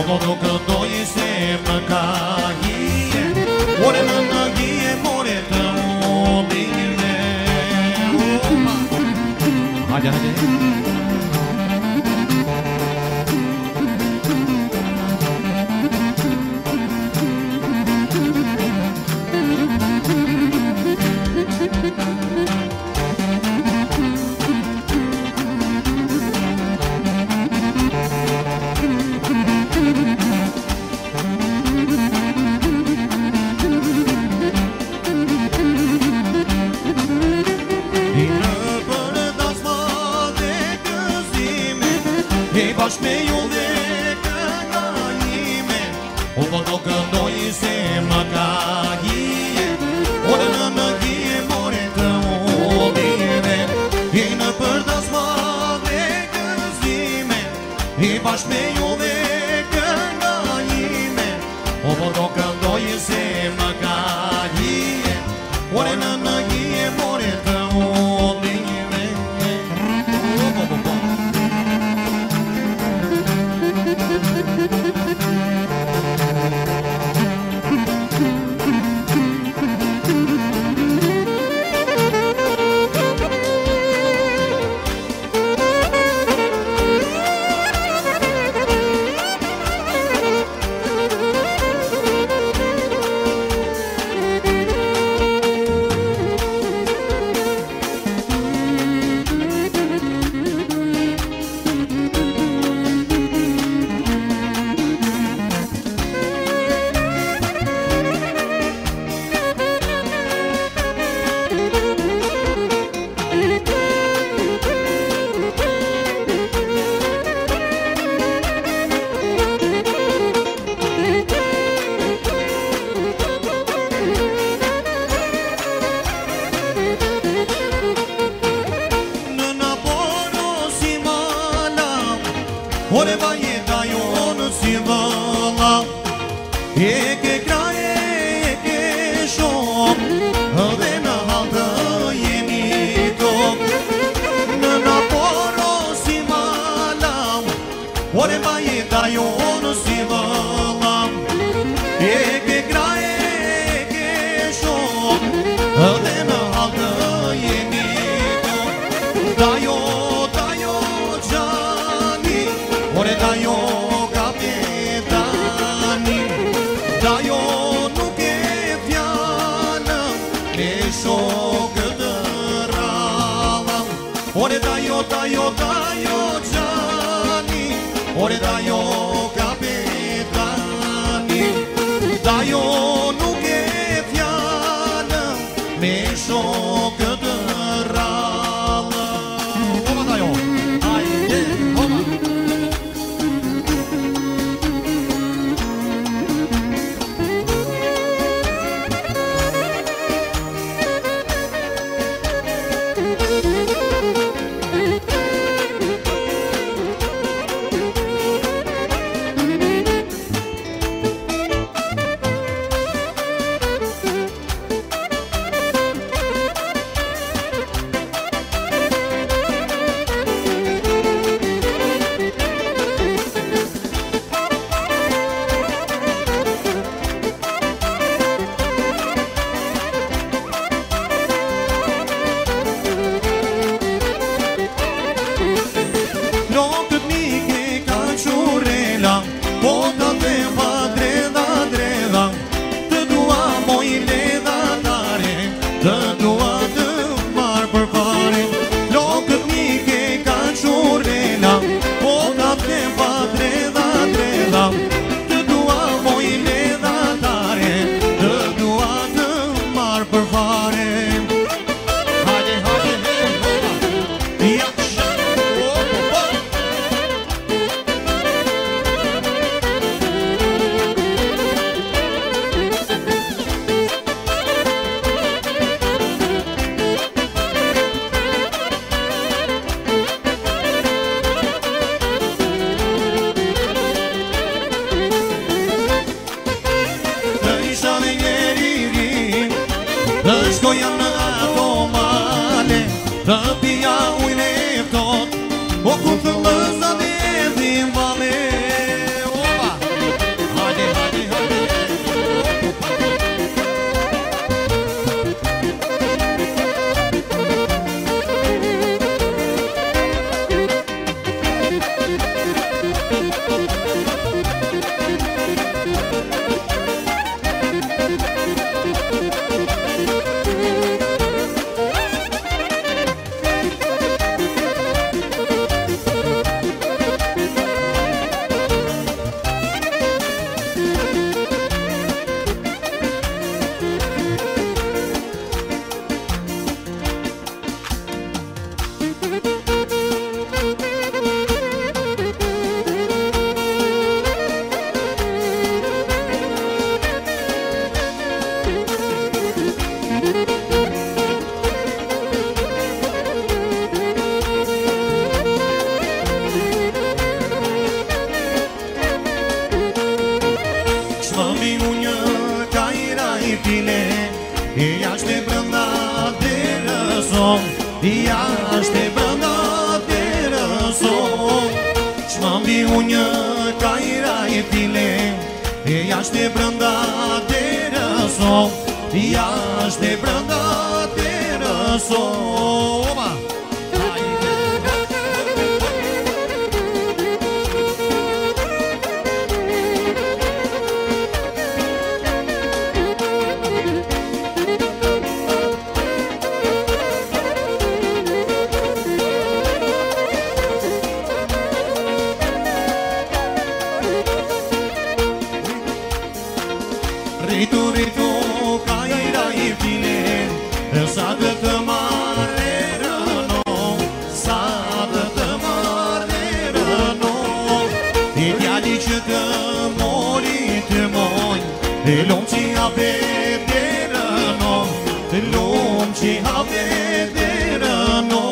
mă duc în doi se măcaie, ore în năghie, more tău bine. Haide, haide! Bașmeiul de cănaime, o botocă în doi se măcaie, ori în năghie, more tău bine. Ei năpărdați mă de căzime, ei bașmeiul de cănaime, o botocă în doi se măcaie, ori în năghie, more tău bine. Ore va je da ju ono si vala, ke kraje, ke šom, dhe në halë jemi tok. Në naporo si malam, ore va je da ju ono si vala, ke kraje, ke šom, dhe në halë jemi tok. Da jo ore da jo kapetani, da jo nuk e fjallë, me shokë të rallë. Ore da jo gjani, ore da jo kapetani, da jo nuk e fjallë, me shokë të rallë. Oma da jo, hajde, oma. Shmami unja ka I rajtile Jashtë e brënda të rëson Jashtë e brënda të rëson Shmami unja ka I rajtile Jashtë e brënda të rëson Jashtë e brënda të rëson Ritu ka I rajtile Sa dhe të marre rëno Sa dhe të marre rëno I djali që të mori të moj Lom që hape të rëno Lom që hape të rëno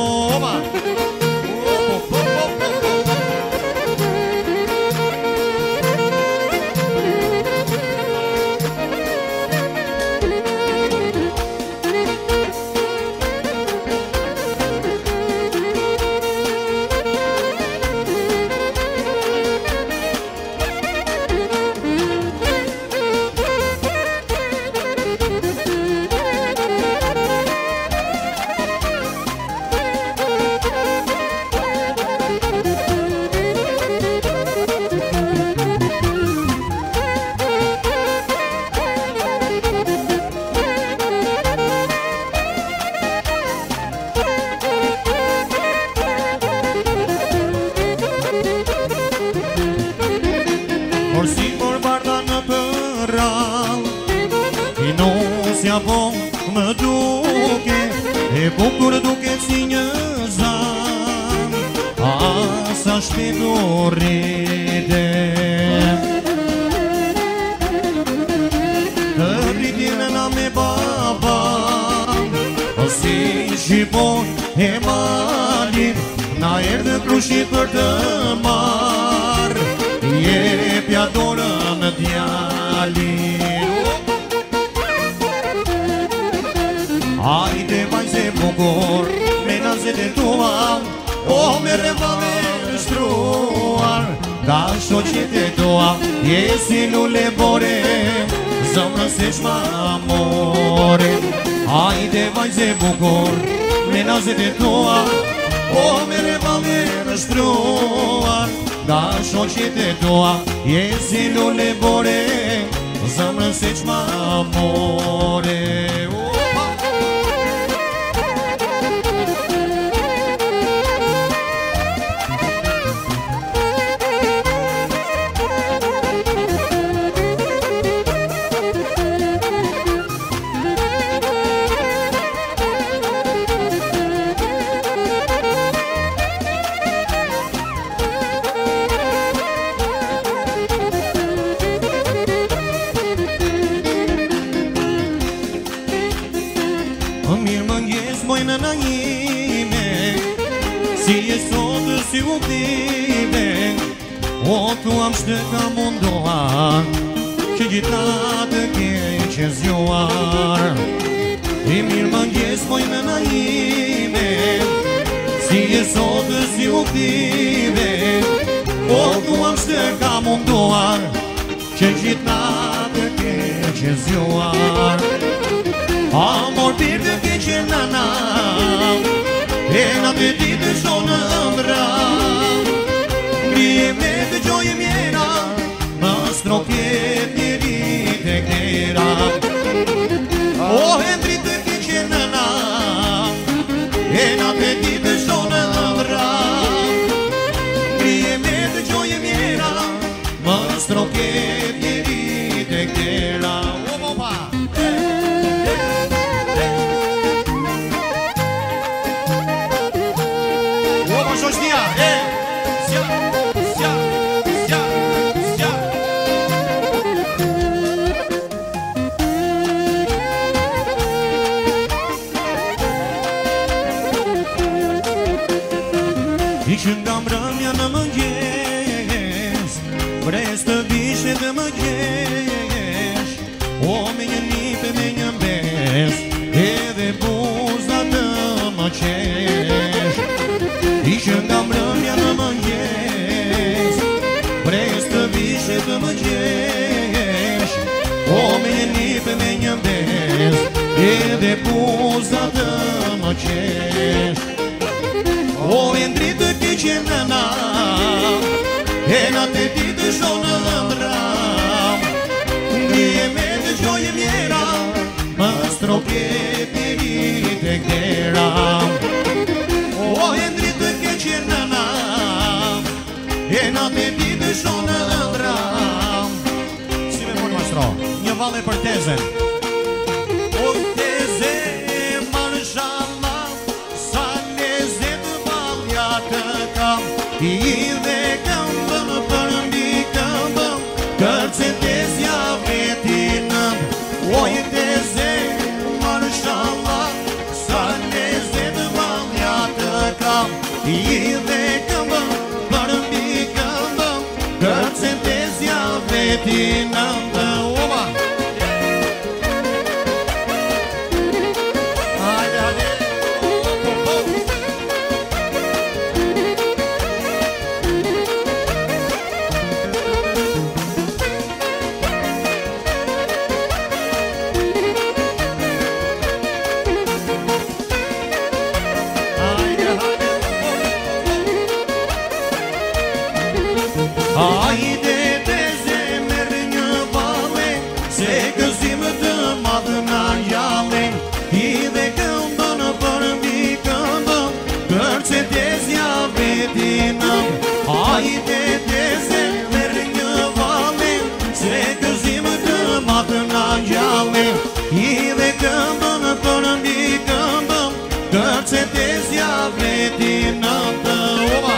Po më duke E bukur duke si një zan Asa shpitu rrite Të rritin na me baba Si shqipon e malin Na erdhe krushit për të mar Jepja dorën djalin Hajde vajze bukur, me nazet e tua O me revave nështruar Ka shoqet e tua, jesi lule bore Zëmrën se shma amore Hajde vajze bukur, me nazet e tua O me revave nështruar Ka shoqet e tua, jesi lule bore Zëmrën se shma amore Si u ktive O tu am shtë ka mundoar Që gjitha të keqe zjuar I mirë më ngjes mojnë në ime Si e sotë si u ktive O tu am shtë ka mundoar Që gjitha të keqe zjuar Amor bir të keqe nana E na të ti të shonë ëndra Ngrije me të gjojë mjera Më strokjet njeri të knera O hendri të keqe nëna E na të ti të shonë ëndra Ngrije me të gjojë mjera Më strokjet njeri të knera de buza de măcești. O endrită che ce nana, e na te dite șonă lămbram, die me de gioie miera, mă stropie pirite gheram. O endrită che ce nana, e na te dite șonă lămbram. Sime mult nostro, nie vale per tezen. O teze marșala, sa neze de baliată cam, ive câmbăm, părâmbi câmbăm, cărțe tezia vetinăm. O teze marșala, sa neze de baliată cam, ive câmbăm, părâmbi câmbăm, cărțe tezia vetinăm. Oba! Haide teze mergă vale, se găsim de madna iale, ive câmbăn părâmbi câmbăm, cărțe tezia vetinăm. Haide teze mergă vale, se găsim de madna iale, ive câmbăn părâmbi câmbăm, cărțe tezia vetinăm. Oba!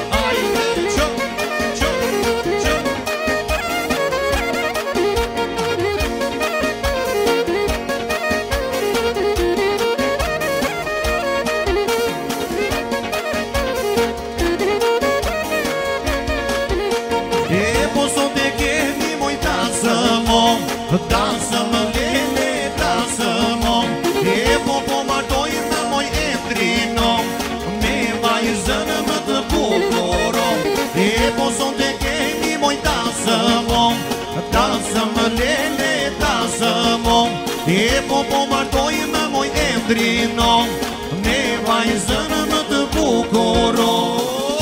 Dansă-mă, lele, dansă-mă, e popoma doi na moj endrinom, me vajzën-mă të bukurom, e poson të kemi moj dansë-mă, dansë-më, lele, dansë-mă, e popoma doi na moj endrinom, me vajzën-mă të bukurom.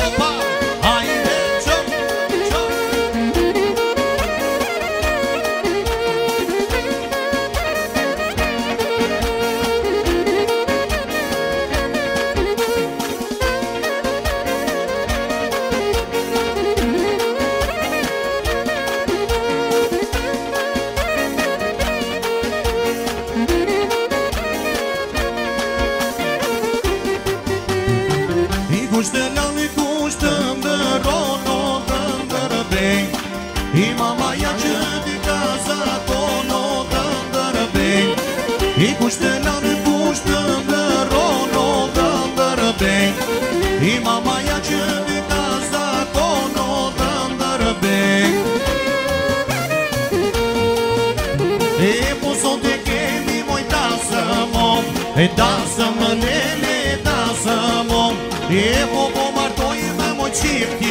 I mama ia që di kaza tono të ndërbej, I kushtëna në kushtë në rono të ndërbej, I mama ia që di kaza tono të ndërbej. E po sot e kemi moj dasëmon, e dasëm lele dasëmon, e po martojme moj qifti